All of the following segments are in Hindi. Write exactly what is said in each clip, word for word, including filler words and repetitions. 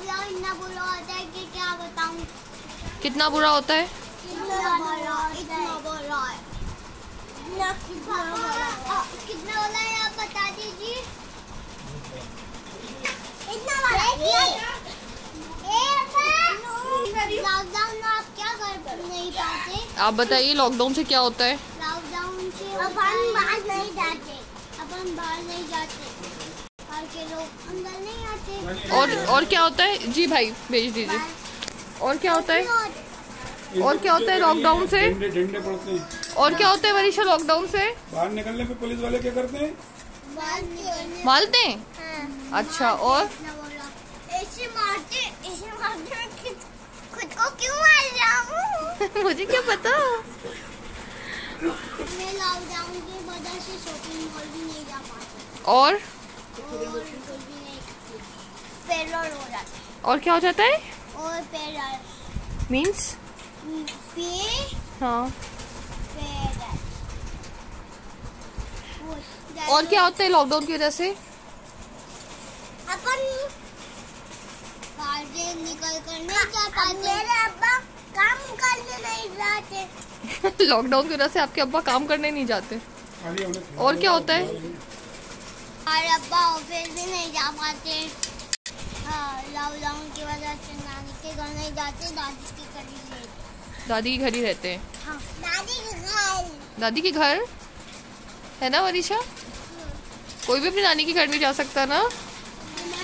लॉकडाउन इतना बुरा होता है कि क्या बताऊं। कितना बुरा होता है? इतना बुरा, इतना बुरा है। कितना कितना वाला है आप बता दीजिए। इतना वाला लॉकडाउन में आप क्या कर नहीं पाते? आप बताइए लॉकडाउन से क्या होता है? लॉकडाउन से अपन बाहर नहीं जाते, अपन बाहर नहीं जाते, घर के लोग अंदर नहीं आते। और और क्या होता है जी भाई, भेज दीजिए। और क्या होता है? और क्या होता है लॉकडाउन से? डंडे पड़ते हैं। और क्या होता है वरीशा लॉकडाउन से? बाहर निकलने पे पुलिस वाले क्या करते हैं? मारते हैं। हाँ। अच्छा, और ऐसे मारते, ऐसे मारते मैं खुद को क्यों मार जाऊं? मुझे क्या पता। मैं लॉकडाउन की वजह से शॉपिंग मॉल भी नहीं जा पाती। और और कुछ भी नहीं खाती। पेरोल हो जाता है। और क्या हो जाता है? और पेरोल मीन्स पे हाँ। पेरोल। और क्या होता है लॉकडाउन की वजह से? अपन बाहर से निकल कर नहीं जा पाते। मेरे अब्बा काम करने नहीं जाते। लॉकडाउन की वजह से आपके अब्बा काम करने नहीं जाते। और क्या होता है? और अब्बा ऑफिस भी नहीं जा पाते। हाँ, लॉकडाउन की वजह से नानी के घर नहीं जाते, दादी के घर ही रहते। दादी के घर ही रहते हैं। हाँ, दादी के घर। दादी के घर है ना वरीशा? कोई भी अपनी नानी के घर नहीं जा सकता ना।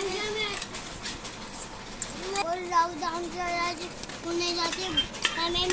और लॉकडाउन की वजह से नहीं जाते। हमें